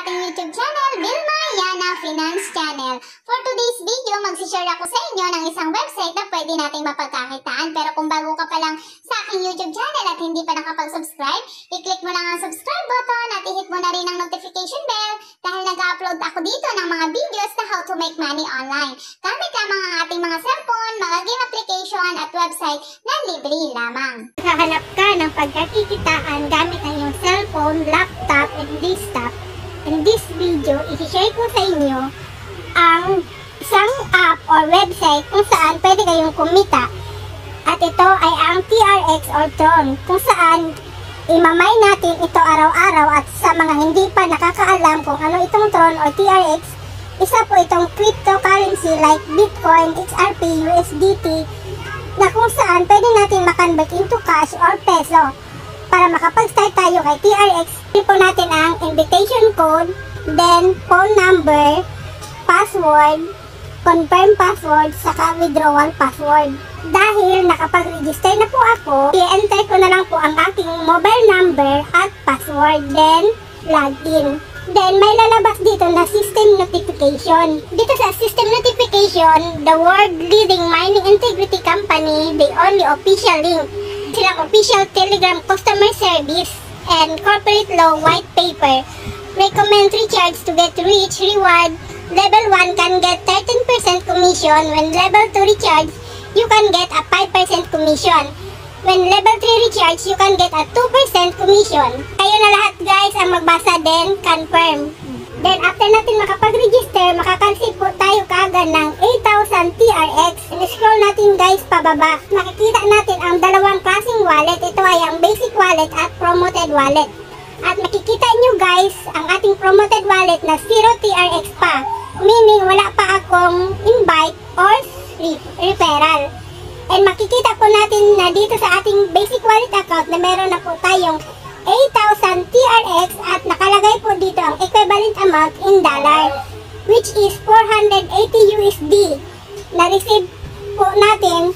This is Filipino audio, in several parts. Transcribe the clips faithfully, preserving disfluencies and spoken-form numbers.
ating YouTube channel, Vilma Yana Finance Channel. For today's video, magsishare ako sa inyo ng isang website na pwede nating mapagkakitaan. Pero kung bago ka pa lang sa aking YouTube channel at hindi pa nakapag-subscribe, i-click mo na ang subscribe button at i-hit mo na rin ang notification bell dahil nag-upload ako dito ng mga videos na how to make money online. Gamit lamang ang ating mga cellphone, mga game application at website na libre lamang. Hahanap ka ng pagkakikitaan gamit ang iyong cellphone, laptop, and desktop. In this video, i-share ko sa inyo ang isang app or website kung saan pwede kayong kumita. At ito ay ang T R X or Tron, kung saan imamay natin ito araw-araw. At sa mga hindi pa nakakaalam kung ano itong Tron or T R X, isa po itong cryptocurrency like Bitcoin, X R P, U S D T, na kung saan pwede natin makonvert into cash or peso. Para makapag-start tayo kay T R X, i po natin ang invitation code, then phone number, password, confirm password, saka withdrawal password. Dahil nakapag-register na po ako, i-enter ko na lang po ang aking mobile number at password, then login. Then may lalabas dito na system notification. Dito sa system notification, the world leading mining integrity company, the only official link, silang official Telegram customer service and corporate law white paper. Recommend recharge to get rich reward. Level one can get thirteen percent commission. When level two recharge, you can get a five percent commission. When level three recharge, you can get a two percent commission. Kayo na lahat guys ang magbasa, then confirm. Then after natin makapag-register, makakareceive po tayo kaagad ng eight thousand T R X. I-scroll natin guys pababa. Makikita natin ang dalawang klaseng wallet. Ito ay ang basic wallet at promoted wallet. At makikita nyo guys ang ating promoted wallet na zero T R X pa. Meaning wala pa akong invite or referral. And makikita po natin na dito sa ating basic wallet account na meron na po tayong eight thousand T R X at nakalagay po dito ang equivalent amount in dollar, which is four hundred eighty U S D na receive po natin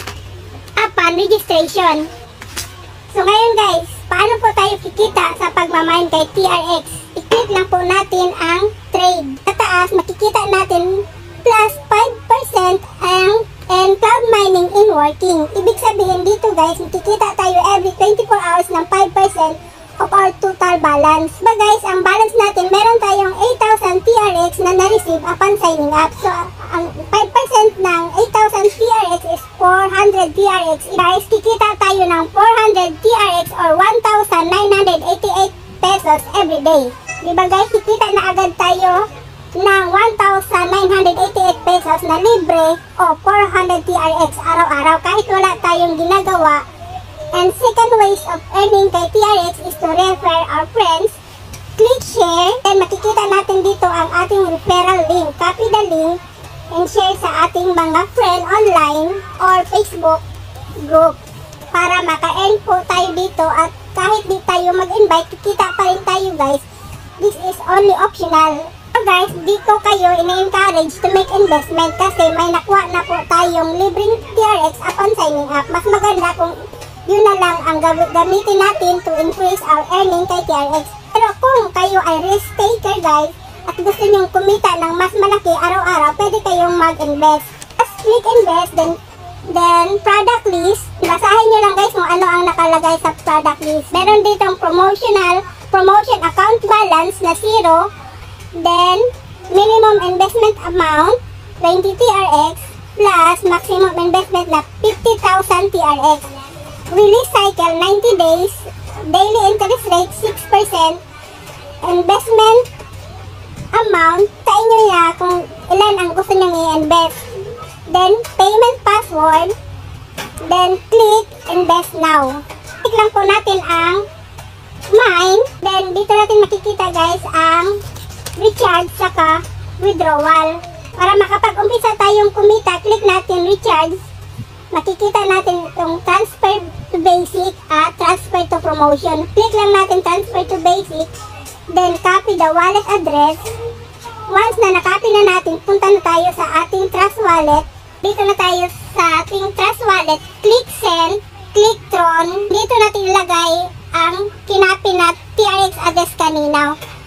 upon registration. So ngayon guys, paano po tayo kikita sa pagmamine kay T R X? I-click lang po natin ang trade. Sa taas, makikita natin plus five percent ang and cloud mining in working. Ibig sabihin dito guys, makikita tayo every twenty-four hours ng five percent of our total balance. But guys, ang balance natin, meron tayong eight thousand T R X na na-receive upon signing up. So, ang five percent ng eight thousand T R X is four hundred T R X. Guys, kikita tayo ng four hundred T R X or one thousand nine hundred eighty-eight pesos every day. Diba guys, kikita na agad tayo ng one thousand nine hundred eighty-eight pesos na libre o four hundred T R X araw-araw kahit wala tayong ginagawa. And second ways of earning kay T R X is to refer our friends. Click share and makikita natin dito ang ating referral link. Copy the link and share sa ating mga friend online or Facebook group para maka-earn po tayo dito. At kahit di tayo mag-invite, kikita pa rin tayo guys. This is only optional. So guys, dito kayo ina-encourage to make investment kasi may nakuha na po tayong libreng T R X upon signing up. Mas maganda kung yun na lang ang gamitin natin to increase our earning kay T R X. Pero kung kayo ay risk taker guys at gusto nyong kumita ng mas malaki araw-araw, pwede kayong mag-invest. Just click invest, then then product list. Basahin nyo lang guys kung ano ang nakalagay sa product list. Meron ditong promotional promotion account balance na zero. Then, minimum investment amount, twenty T R X, plus maximum investment na fifty thousand T R X. Release cycle, ninety days. Daily interest rate, six percent. Investment amount, sa inyo na kung ilan ang gusto nyo i-invest. Then, payment password. Then, click invest now. Click lang po natin ang mine. Then, dito natin makikita guys ang recharge saka withdrawal. Para makapag-umpisa tayong kumita, click natin recharge. Makikita natin itong transfer to basic at transfer to promotion. Click lang natin transfer to basic. Then copy the wallet address. Once na nakopy na natin, punta na tayo sa ating trust wallet. Dito na tayo sa ating trust wallet. Click send. Click Tron. Dito natin ilagay ang kinopy na T R X address kanina.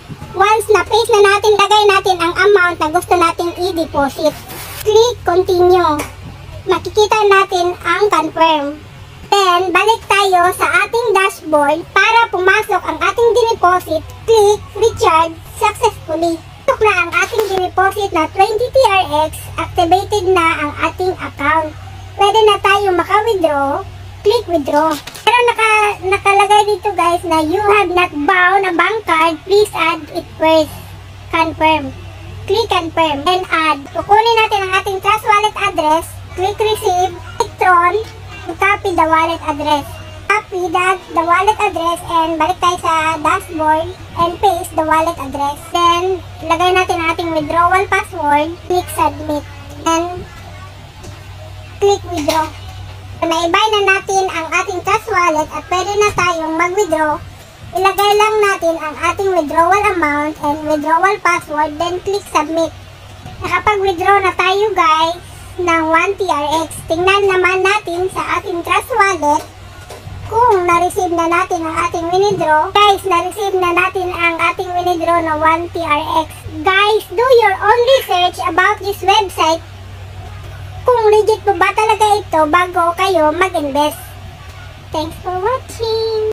Once na-paste na natin, lagay natin ang amount na gusto nating i-deposit. Click continue. Makikita natin ang confirm. Then, balik tayo sa ating dashboard para pumasok ang ating dineposit. Click recharge successfully. Pasok na ang ating dineposit na twenty T R X. Activated na ang ating account. Pwede na tayong maka-withdraw. Click withdraw. Pero naka, nakalagay dito guys na you have not bound a bank card. Please add it first. Confirm. Click confirm. Then add. Kukunin natin ang ating Trust Wallet address. Click receive. Electron. Copy the wallet address. Copy that, the wallet address and balik tayo sa dashboard and paste the wallet address. Then, lagay natin ang ating withdrawal password. Click submit. And click withdraw. Naibay na natin ang ating Trust Wallet at pwede na tayong mag-withdraw. Ilagay lang natin ang ating withdrawal amount and withdrawal password, then click submit. Nakapag-withdraw na tayo guys ng one T R X. Tingnan naman natin sa ating Trust Wallet kung na-receive na natin ang ating withdraw. Guys, na-receive na natin ang ating withdraw na one T R X. Guys, do your own research about this website kung legit po ba talaga ito bago kayo mag-invest. Thanks for watching!